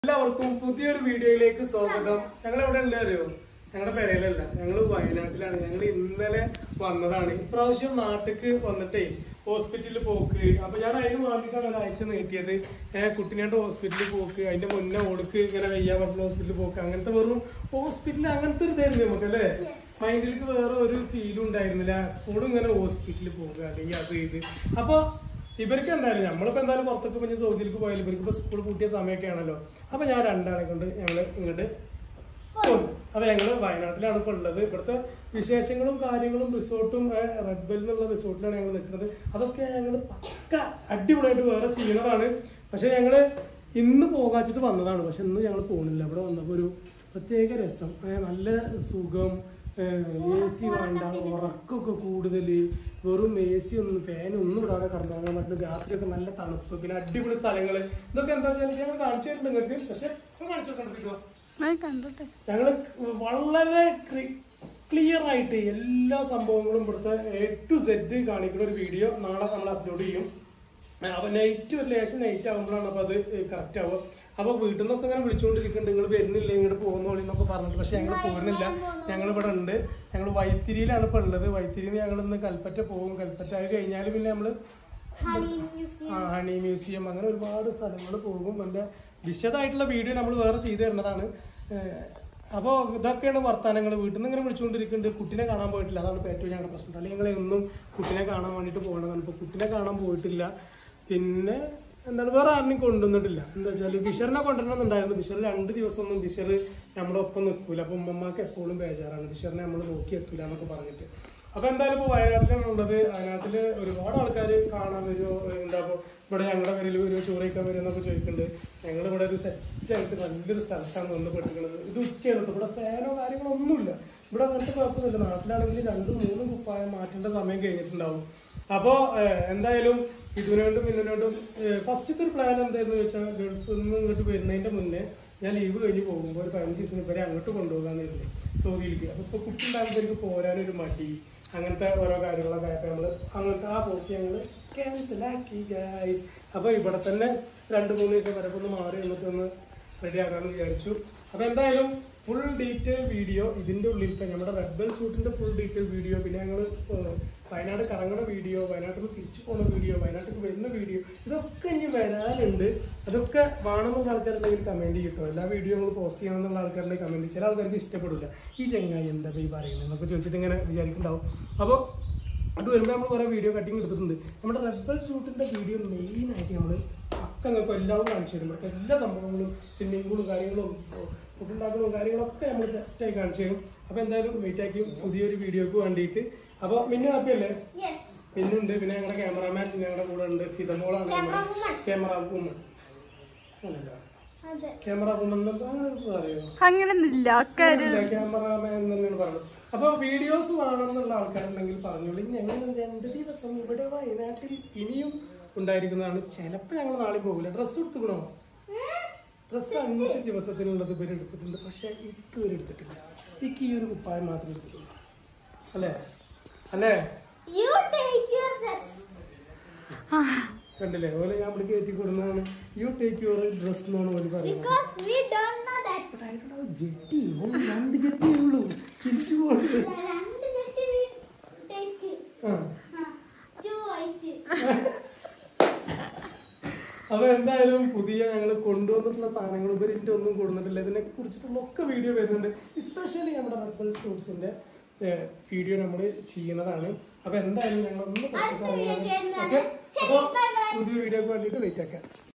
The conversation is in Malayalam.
എല്ലാവർക്കും പുതിയൊരു വീഡിയോയിലേക്ക് സ്വാഗതം. ഞങ്ങൾ എവിടെ ഉണ്ട് അറിയോ? ഞങ്ങളുടെ പെരയിലല്ല, ഞങ്ങൾ വയനാട്ടിലാണ്. ഞങ്ങൾ ഇന്നലെ വന്നതാണ്. ഇപ്രാവശ്യം നാട്ടിക്ക് വന്നിട്ടേ ഹോസ്പിറ്റലിൽ പോക്ക്. അപ്പൊ ഞാൻ അതിന് വേണ്ടിയിട്ടാണ് ഒരാഴ്ച നീട്ടിയത്. കുട്ടിനായിട്ട് ഹോസ്പിറ്റലിൽ പോക്ക്, അതിന്റെ മുന്നേ ഓടുക്ക് ഇങ്ങനെ വയ്യാൻ പറഞ്ഞ ഹോസ്പിറ്റലിൽ പോക്ക്, അങ്ങനത്തെ വെറും ഹോസ്പിറ്റലിൽ അങ്ങനത്തെ ഒരു ഇതായിരുന്നു നമുക്ക് അല്ലേ. മൈൻഡിലേക്ക് വേറെ ഒരു ഫീലും ഉണ്ടായിരുന്നില്ല. എപ്പോഴും ഇങ്ങനെ ഹോസ്പിറ്റലിൽ പോകുക അല്ലെങ്കിൽ അത് ഇത്. അപ്പൊ ഇവർക്ക് എന്തായാലും നമ്മളിപ്പോ എന്തായാലും പുറത്തൊക്കെ പറഞ്ഞ് സൗദിയിലേക്ക് പോയാലും ഇവർക്ക് ഇപ്പൊ സ്കൂൾ പൂട്ടിയ സമയമൊക്കെ ആണല്ലോ. അപ്പൊ ഞാൻ രണ്ടാളെ കൊണ്ട് ഞങ്ങള് ഇങ്ങോട്ട് പോകും. അപ്പൊ ഞങ്ങള് വയനാട്ടിലാണ് ഇപ്പൊ ഉള്ളത്. ഇവിടുത്തെ വിശേഷങ്ങളും കാര്യങ്ങളും റിസോർട്ടും റെഡ് ബെൽ എന്നുള്ള റിസോർട്ടിലാണ് ഞങ്ങൾ നിൽക്കുന്നത്. അതൊക്കെ ഞങ്ങൾ പക്ക അടിപൊളിയായിട്ട് വേറെ ചെയ്യുന്നതാണ്. പക്ഷെ ഞങ്ങള് ഇന്ന് പോകാച്ചിട്ട് വന്നതാണ്. പക്ഷെ ഇന്ന് ഞങ്ങൾ പോകുന്നില്ല. ഇവിടെ വന്നപ്പോൾ ഒരു പ്രത്യേക രസം, നല്ല സുഖം, AC വേണ്ട, ഉറക്കമൊക്കെ കൂടുതൽ, വെറും AC ഒന്നും ഫാനൊന്നും ഇടാതെ കടന്നുറങ്ങാൻ പറ്റും. രാത്രിയൊക്കെ നല്ല തണുപ്പ്, പിന്നെ അടിപൊളി സ്ഥലങ്ങൾ. ഇതൊക്കെ എന്താ വെച്ചാൽ ഞങ്ങൾ കാണിച്ചു തരുന്നുണ്ട് നിങ്ങൾക്ക്. പക്ഷെ കാണിച്ചു കണ്ടിരിക്കുക ഞങ്ങള് വളരെ ക്ലിയർ ആയിട്ട് എല്ലാ സംഭവങ്ങളും ഇവിടുത്തെ A to Z കാണിക്കുന്ന ഒരു വീഡിയോ നാളെ നമ്മൾ അപ്ലോഡ് ചെയ്യും. അപ്പൊ നൈറ്റ് ഒരു ലേശം നൈറ്റ് ആകുമ്പോഴാണ് അപ്പൊ അത് കറക്റ്റ് ആവുക. അപ്പൊ വീട്ടിൽ നിന്നൊക്കെ ഇങ്ങനെ വിളിച്ചുകൊണ്ടിരിക്കുന്നുണ്ട്, നിങ്ങൾ വരുന്നില്ല, ഇങ്ങോട്ട് പോകുന്നോളിന്നൊക്കെ പറഞ്ഞിട്ട്. പക്ഷെ ഞങ്ങൾ പോകുന്നില്ല, ഞങ്ങൾ ഇവിടെ ഉണ്ട്. ഞങ്ങൾ വൈത്തിരിയിലാണ് ഇപ്പൊ ഉള്ളത്. വൈത്തിരിയിൽ ഞങ്ങൾ ഇന്ന് കൽപ്പറ്റ പോകും. കൽപ്പറ്റ ആയി കഴിഞ്ഞാൽ പിന്നെ നമ്മള് ഹണി മ്യൂസിയം അങ്ങനെ ഒരുപാട് സ്ഥലങ്ങൾ പോകും. അതിന്റെ വിശദമായിട്ടുള്ള വീഡിയോ നമ്മൾ വേറെ ചെയ്തു തരുന്നതാണ്. അപ്പോൾ ഇതൊക്കെയാണ് വർത്താനങ്ങൾ. വീട്ടിൽ നിന്ന് ഇങ്ങനെ വിളിച്ചുകൊണ്ടിരിക്കുന്നുണ്ട്. കുട്ടിനെ കാണാൻ പോയിട്ടില്ല, അതാണ് ഇപ്പോൾ ഏറ്റവും ഞങ്ങളുടെ പ്രശ്നം. അല്ലെങ്കിൽ ഞങ്ങൾ എന്നും കുട്ടിനെ കാണാൻ വേണ്ടിയിട്ട് പോകണതാണ്. ഇപ്പോൾ കുട്ടിനെ കാണാൻ പോയിട്ടില്ല. പിന്നെ എന്താണ് വേറെ ആരെയും കൊണ്ടുവന്നിട്ടില്ല. എന്താ വെച്ചാൽ ബിഷറിനെ കൊണ്ടുവരണമെന്നുണ്ടായിരുന്നു. ബിഷർ 2 ദിവസമൊന്നും ബിഷർ നമ്മുടെ ഒപ്പം നിൽക്കൂല. അപ്പം ഉമ്മമാർക്ക് എപ്പോഴും ബേജാറാണ്, ബിഷറിനെ നമ്മൾ നോക്കി എത്തൂല എന്നൊക്കെ പറഞ്ഞിട്ട്. അപ്പോൾ എന്തായാലും ഇപ്പോൾ വയനാട്ടിലാണ് ഉള്ളത്. വയനാട്ടിൽ ഒരുപാട് ആൾക്കാർ കാണാൻ വരുമോ, എന്താ ഇവിടെ ഞങ്ങളുടെ പേരിൽ വരുമോ, ചോറ് കഴിക്കാൻ വരുമോ എന്നൊക്കെ ചോദിക്കുന്നുണ്ട്. ഞങ്ങളിവിടെ ഒരു സെറ്റായിട്ട് നല്ലൊരു സ്ഥലത്താണ് വന്നുപെട്ടിരിക്കുന്നത്. ഇത് ഉച്ചയാണ്. ഇവിടെ ഫാനോ കാര്യങ്ങളോ ഒന്നുമില്ല. ഇവിടെ അങ്ങനത്തെ കുഴപ്പമൊന്നുമില്ല. നാട്ടിലാണെങ്കിൽ 2-3 കുപ്പായം മാറ്റേണ്ട സമയം കഴിഞ്ഞിട്ടുണ്ടാവും. അപ്പോൾ എന്തായാലും ഇതിനോണ്ടും ഇതിനോണ്ടും ഫസ്റ്റത്തെ ഒരു പ്ലാൻ എന്തായിരുന്നു ചോദിച്ചാൽ, ഗൾഫിൽ നിന്ന് ഇങ്ങോട്ട് വരുന്നതിൻ്റെ മുന്നേ ഞാൻ ലീവ് കഴിഞ്ഞ് പോകുമ്പോൾ ഒരു 15 ദിവസം ഇവരെ അങ്ങോട്ട് കൊണ്ടുപോകാമെന്നായിരുന്നു സൗദിയിലേക്ക്. അപ്പോൾ ഇപ്പോൾ കുട്ടി ഉണ്ടാകുമ്പോഴേക്ക് പോരാനൊരു മടി, അങ്ങനത്തെ ഓരോ കാര്യങ്ങളൊക്കെ ആയപ്പോൾ നമ്മൾ അങ്ങനത്തെ ആ പോക്ക് ഞങ്ങൾ ക്യാൻസലാക്കി ഗൈസ്. അപ്പോൾ ഇവിടെ തന്നെ 2-3 ദിവസം വരെ ഒന്ന് മാറി എന്നിട്ടൊന്ന് റെഡി ആക്കാമെന്ന് വിചാരിച്ചു. അപ്പോൾ എന്തായാലും ഫുൾ ഡീറ്റെയിൽ വീഡിയോ ഇതിൻ്റെ ഉള്ളിലത്തെ നമ്മുടെ റെഡ് ബെൽ ഷൂട്ടിൻ്റെ ഫുൾ ഡീറ്റെയിൽ വീഡിയോ, പിന്നെ ഞങ്ങൾ വയനാട് കറങ്ങുന്ന വീഡിയോ, വയനാട്ടിൽ നിന്ന് തിരിച്ചു പോകുന്ന വീഡിയോ, വയനാട്ടിൽ വരുന്ന വീഡിയോ, ഇതൊക്കെ ഇനി വരാനുണ്ട്. അതൊക്കെ വേണമെന്നുള്ള ആൾക്കാരുണ്ടെങ്കിൽ കമൻറ്റ് ചെയ്യട്ടോ. എല്ലാ വീഡിയോ നമ്മൾ പോസ്റ്റ് ചെയ്യണമെന്നുള്ള ആൾക്കാരുണ്ടെങ്കിൽ കമൻറ്റ്. ചില ആൾക്കാർക്ക് ഇഷ്ടപ്പെടില്ല, ഈ ചെങ്ങായി എന്താ ഈ പറയുന്നത് എന്നൊക്കെ ചോദിച്ചിട്ട് ഇങ്ങനെ വിചാരിക്കുന്നുണ്ടാവും. അപ്പോൾ അത് വരുമ്പോൾ നമ്മൾ കുറേ വീഡിയോ കട്ടിങ് എടുത്തിട്ടുണ്ട്. നമ്മുടെ റെഡ് ബെൽ ഷൂട്ടിൻ്റെ വീഡിയോ മെയിനായിട്ട് നമ്മൾ നിങ്ങൾക്ക് എല്ലാവരും കാണിച്ചു തരും. ഇവിടുത്തെ എല്ലാ സംഭവങ്ങളും, സ്വിമ്മിംഗ് പൂളും കാര്യങ്ങളും, ഫുഡ് ഉണ്ടാക്കുന്നതും കാര്യങ്ങളൊക്കെ നമ്മൾ സെറ്റായി കാണിച്ചു തരും. അപ്പോൾ എന്തായാലും വെയിറ്റ് ആക്കി പുതിയൊരു വീഡിയോക്ക് വേണ്ടിയിട്ട്. അപ്പോൾ മിന്നു ഹാപ്പിയല്ലേ? മിന്നുണ്ട്, പിന്നെ ഞങ്ങളുടെ ക്യാമറാമാൻ ഞങ്ങളുടെ കൂടെ ഉണ്ട്. ഫിദമോളാണ് ക്യാമറ വുമൺ. ക്യാമറ വുമൺ പറയുമോ? ക്യാമറാമാൻ തന്നെയാണ് പറഞ്ഞത്. അപ്പോൾ വീഡിയോസ് വേണമെന്നുള്ള ആൾക്കാരുണ്ടെങ്കിൽ പറഞ്ഞോളൂ. ഞങ്ങൾ 2 ദിവസം ഇവിടെ വയനാട്ടിൽ ഇനിയും ഉണ്ടായിരിക്കുന്നതാണ്. ചിലപ്പോൾ ഞങ്ങൾ നാളെ പോകില്ല. ഡ്രസ്സ് എടുത്തുക്കണോ? ഡ്രസ്സ് 5 ദിവസത്തിനുള്ളത് ഇവർ എടുത്തിട്ടുണ്ട്. പക്ഷെ എനിക്ക് ഇവർ എടുത്തിട്ടില്ല. എനിക്ക് ഈ ഒരു കുപ്പായം മാത്രമേ എടുത്തിട്ടുള്ളൂ. അല്ലേ അല്ലേ കണ്ടില്ലേ? ഓലെ ഞാൻ ഇവിടെ കയറ്റി കൊടുക്കുന്നതാണ്. യു ടേക്ക് യുവർ ഡ്രസ് എന്നാണ് ഓല് പറയുന്നത്. ജെട്ടി 2 ജെട്ടിയേ ഉള്ളൂ. തിരിച്ചു പോകട്ടെ. അപ്പോൾ എന്തായാലും പുതിയ ഞങ്ങൾ കൊണ്ടുവന്നിട്ടുള്ള സാധനങ്ങൾ ഇവരിൻ്റെ ഒന്നും കൊടുത്തിട്ടില്ല. ഇതിനെ കുറിച്ചിട്ടുള്ള ഒക്കെ വീഡിയോ വരുന്നുണ്ട്. എസ്പെഷ്യലി നമ്മുടെ റെഡ് ബെൽ സ്റ്റോർസിൻ്റെ വീഡിയോ നമ്മൾ ചെയ്യുന്നതാണ്. അപ്പോൾ എന്തായാലും ഞങ്ങളൊന്ന് ഓക്കെ. അപ്പോൾ പുതിയ വീഡിയോക്ക് വേണ്ടിയിട്ട് വെയിറ്റ് ആക്കാം.